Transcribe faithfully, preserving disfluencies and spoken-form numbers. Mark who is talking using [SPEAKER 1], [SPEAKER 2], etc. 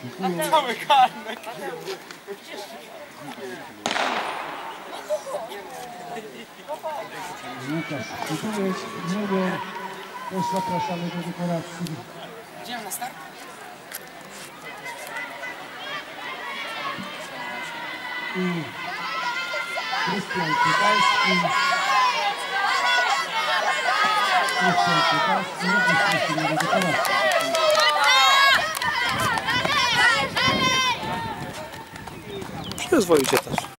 [SPEAKER 1] Cały karnek.
[SPEAKER 2] Łukasz Kupiłeś, numer, też zapraszamy do dekoracji.
[SPEAKER 1] Idziemy na start?
[SPEAKER 2] I Krystian Kwiatalski. Krystian Kwiatalski, również prosimy do dekoracji.
[SPEAKER 3] Przyzwoicie też.